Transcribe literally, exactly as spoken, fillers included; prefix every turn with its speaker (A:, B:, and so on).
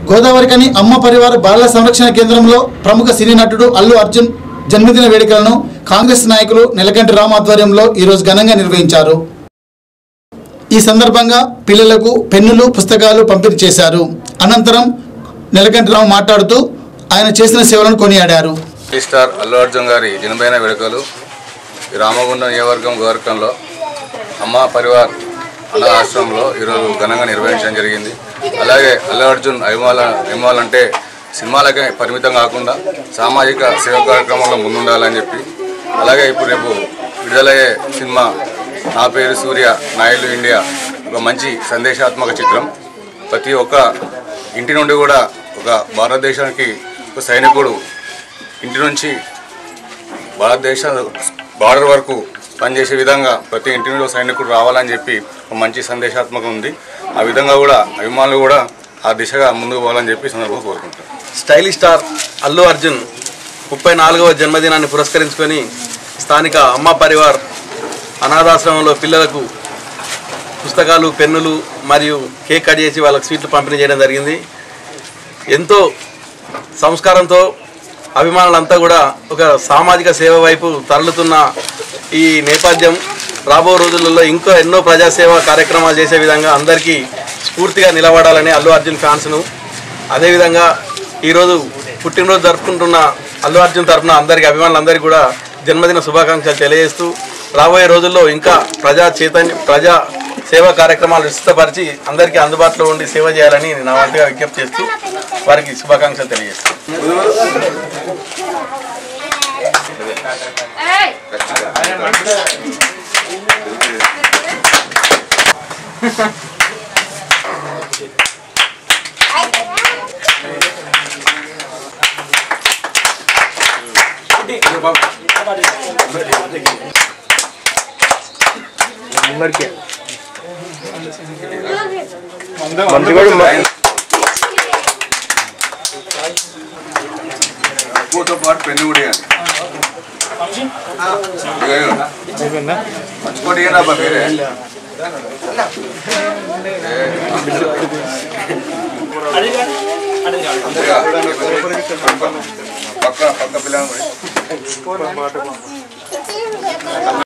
A: గోదావరికని అమ్మ పరివార బాలల సంరక్షణ కేంద్రంలో ప్రముఖ సినీ నటుడు అల్లు అర్జున్ జన్మదిన వేడుకలను కాంగ్రెస్ నాయకులు నెలకంటి రామ్ ఆధ్వర్యంలో ఈరోజు ఘనంగా నిర్వహించారు. ఈ సందర్భంగా పిల్లలకు పెన్నులు పుస్తకాలు పంపిణీ చేశారు. అనంతరం నెలకంటి రామ్ మాట్లాడుతూ ఆయన చేసిన సేవలను కొనియాడారు.
B: స్టార్ అల్లు అర్జున్ గారి జన్మదిన వేడుకలు రామగుండం నియోజకవర్గం గోవర్కంలో అమ్మ పరివార్ అన్న ఆశ్రమంలో ఈరోజు ఘనంగా నిర్వహించడం జరిగింది. అలాగే అల్లు అర్జున్ అభిమానుల అభిమానులు అంటే సినిమాలకే పరిమితం కాకుండా సామాజిక సేవ కార్యక్రమంలో ముందుండాలని చెప్పి, అలాగే ఇప్పుడు రేపు విడుదలయ్యే సినిమా నా పేరు సూర్య నాయుడు ఇండియా ఒక మంచి సందేశాత్మక చిత్రం. ప్రతి ఒక్క ఇంటి నుండి కూడా ఒక భారతదేశానికి ఒక సైనికుడు ఇంటి నుంచి భారతదేశ బార్డర్ వరకు పనిచేసే విధంగా ప్రతి ఇంటి నుండి సైనికుడు రావాలని చెప్పి ఒక మంచి సందేశాత్మకం ఉంది. ఆ విధంగా కూడా అభిమానులు కూడా ఆ దిశగా ముందుకు పోవాలని చెప్పి సందర్భంగా కోరుకుంటారు.
C: స్టైలిష్ స్టార్ అల్లు అర్జున్ ముప్పై నాలుగవ జన్మదినాన్ని పురస్కరించుకొని స్థానిక అమ్మ పరివార్ అనాథాశ్రమంలో పిల్లలకు పుస్తకాలు పెన్నులు మరియు కేక్ కట్ చేసి వాళ్ళకి స్వీట్లు పంపిణీ చేయడం జరిగింది. ఎంతో సంస్కారంతో అభిమానులంతా కూడా ఒక సామాజిక సేవ వైపు తరలుతున్న ఈ నేపథ్యం రాబో రోజులలో ఇంకా ఎన్నో ప్రజాసేవ కార్యక్రమాలు చేసే విధంగా అందరికీ స్ఫూర్తిగా నిలబడాలని అల్లు అర్జున్ ఫ్యాన్స్ను, అదేవిధంగా ఈరోజు పుట్టినరోజు జరుపుకుంటున్న అల్లు అర్జున్ తరఫున అందరికీ అభిమానులందరికీ కూడా జన్మదిన శుభాకాంక్షలు తెలియజేస్తూ రాబోయే రోజుల్లో ఇంకా ప్రజా చైతన్య ప్రజా సేవా కార్యక్రమాలు విస్తృతపరిచి అందరికీ అందుబాటులో ఉండి సేవ చేయాలని నా వంతుగా విజ్ఞప్తి చేస్తూ వారికి శుభాకాంక్షలు తెలియజేస్తాను.
B: పూతో పాటు పెన్ను కూడా మంచుకోటి మీరే పక్క పక్క పిల్లలు